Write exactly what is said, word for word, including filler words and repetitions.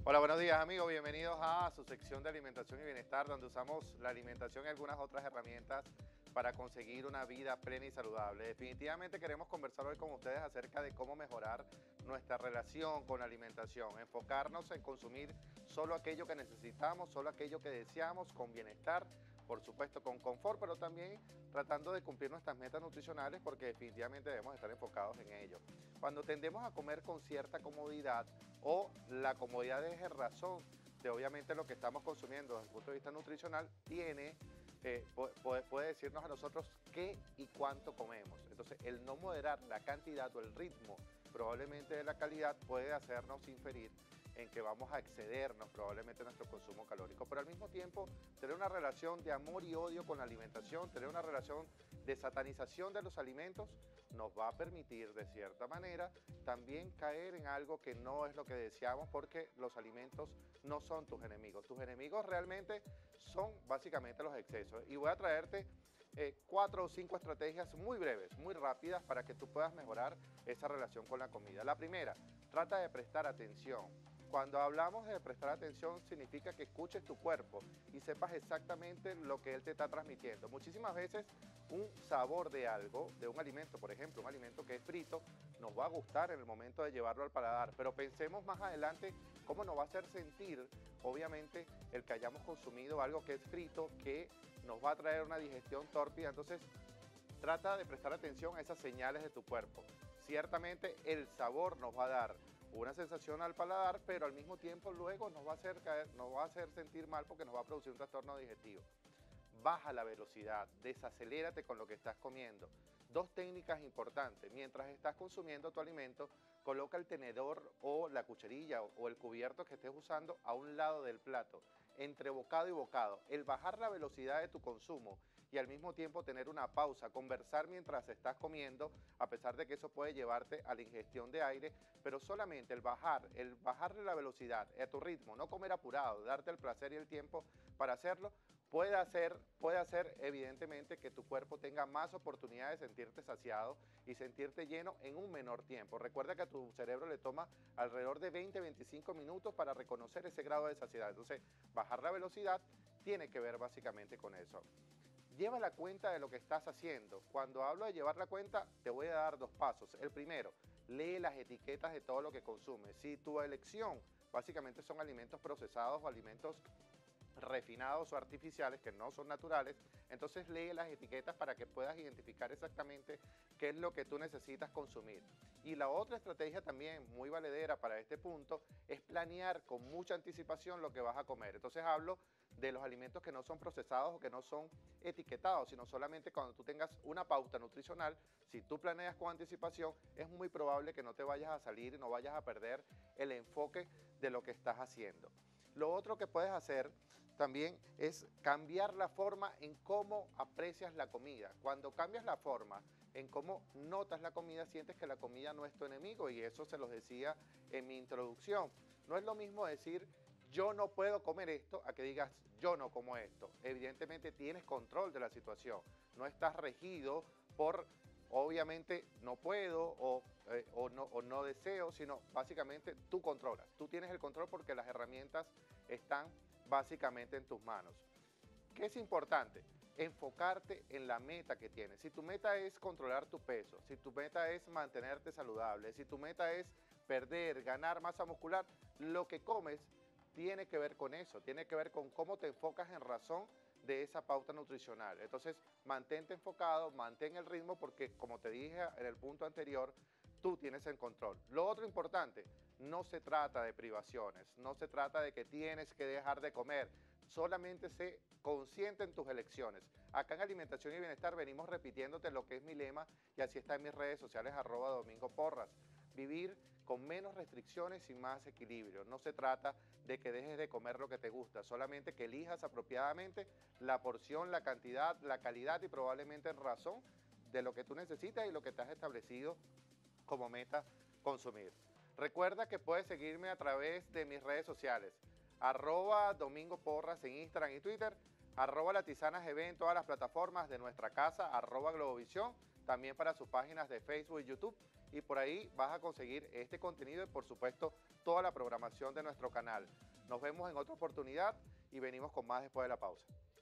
Hola, buenos días amigos, bienvenidos a su sección de alimentación y bienestar, donde usamos la alimentación y algunas otras herramientas para conseguir una vida plena y saludable. Definitivamente queremos conversar hoy con ustedes acerca de cómo mejorar nuestra relación con la alimentación, enfocarnos en consumir solo aquello que necesitamos, solo aquello que deseamos, con bienestar, por supuesto con confort, pero también tratando de cumplir nuestras metas nutricionales, porque definitivamente debemos estar enfocados en ello. Cuando tendemos a comer con cierta comodidad, o la comodidad es razón de obviamente lo que estamos consumiendo desde el punto de vista nutricional, tiene, eh, puede, puede decirnos a nosotros qué y cuánto comemos. Entonces, el no moderar la cantidad o el ritmo, probablemente de la calidad, puede hacernos inferir en que vamos a excedernos probablemente nuestro consumo calórico, pero al mismo tiempo tener una relación de amor y odio con la alimentación, tener una relación de satanización de los alimentos, nos va a permitir de cierta manera también caer en algo que no es lo que deseamos, porque los alimentos no son tus enemigos. Tus enemigos realmente son básicamente los excesos. Y voy a traerte eh, cuatro o cinco estrategias muy breves, muy rápidas, para que tú puedas mejorar esa relación con la comida. La primera, trata de prestar atención. Cuando hablamos de prestar atención, significa que escuches tu cuerpo y sepas exactamente lo que él te está transmitiendo. Muchísimas veces un sabor de algo, de un alimento, por ejemplo, un alimento que es frito, nos va a gustar en el momento de llevarlo al paladar, pero pensemos más adelante cómo nos va a hacer sentir, obviamente, el que hayamos consumido algo que es frito, que nos va a traer una digestión tórpida. Entonces, trata de prestar atención a esas señales de tu cuerpo. Ciertamente el sabor nos va a dar una sensación al paladar, pero al mismo tiempo luego nos va a hacer caer, nos va a hacer sentir mal, porque nos va a producir un trastorno digestivo. Baja la velocidad, desacelérate con lo que estás comiendo. Dos técnicas importantes: mientras estás consumiendo tu alimento, coloca el tenedor o la cucharilla o el cubierto que estés usando a un lado del plato, entre bocado y bocado. El bajar la velocidad de tu consumo y al mismo tiempo tener una pausa, conversar mientras estás comiendo, a pesar de que eso puede llevarte a la ingestión de aire, pero solamente el bajar, el bajarle la velocidad a tu ritmo, no comer apurado, darte el placer y el tiempo para hacerlo, puede hacer, puede hacer evidentemente que tu cuerpo tenga más oportunidades de sentirte saciado y sentirte lleno en un menor tiempo. Recuerda que a tu cerebro le toma alrededor de veinte a veinticinco minutos para reconocer ese grado de saciedad. Entonces, bajar la velocidad tiene que ver básicamente con eso. Lleva la cuenta de lo que estás haciendo. Cuando hablo de llevar la cuenta, te voy a dar dos pasos. El primero, lee las etiquetas de todo lo que consumes. Si tu elección básicamente son alimentos procesados o alimentos refinados o artificiales que no son naturales, entonces lee las etiquetas para que puedas identificar exactamente qué es lo que tú necesitas consumir. Y la otra estrategia también muy valedera para este punto es planear con mucha anticipación lo que vas a comer. Entonces hablo de los alimentos que no son procesados o que no son etiquetados, sino solamente cuando tú tengas una pauta nutricional. Si tú planeas con anticipación, es muy probable que no te vayas a salir y no vayas a perder el enfoque de lo que estás haciendo. Lo otro que puedes hacer también es cambiar la forma en cómo aprecias la comida. Cuando cambias la forma en cómo notas la comida, sientes que la comida no es tu enemigo, y eso se los decía en mi introducción. No es lo mismo decir yo no puedo comer esto a que digas yo no como esto. Evidentemente tienes control de la situación, no estás regido por obviamente no puedo o, eh, o, no, o no deseo, sino básicamente tú controlas. Tú tienes el control porque las herramientas están básicamente en tus manos. ¿Qué es importante? Enfocarte en la meta que tienes. Si tu meta es controlar tu peso, si tu meta es mantenerte saludable, si tu meta es perder, ganar masa muscular, lo que comes tiene que ver con eso, tiene que ver con cómo te enfocas en razón de esa pauta nutricional. Entonces, mantente enfocado, mantén el ritmo, porque como te dije en el punto anterior, tú tienes el control. Lo otro importante, no se trata de privaciones, no se trata de que tienes que dejar de comer, solamente sé consciente en tus elecciones. Acá en Alimentación y Bienestar venimos repitiéndote lo que es mi lema, y así está en mis redes sociales, arroba Domingo Porras. Vivir con menos restricciones y más equilibrio. No se trata de que dejes de comer lo que te gusta, solamente que elijas apropiadamente la porción, la cantidad, la calidad y probablemente en razón de lo que tú necesitas y lo que te has establecido como meta consumir. Recuerda que puedes seguirme a través de mis redes sociales, arroba Domingo Porras en Instagram y Twitter, arroba La Tisana G B en todas las plataformas de nuestra casa, arroba Globovisión, también para sus páginas de Facebook y YouTube, y por ahí vas a conseguir este contenido y por supuesto toda la programación de nuestro canal. Nos vemos en otra oportunidad y venimos con más después de la pausa.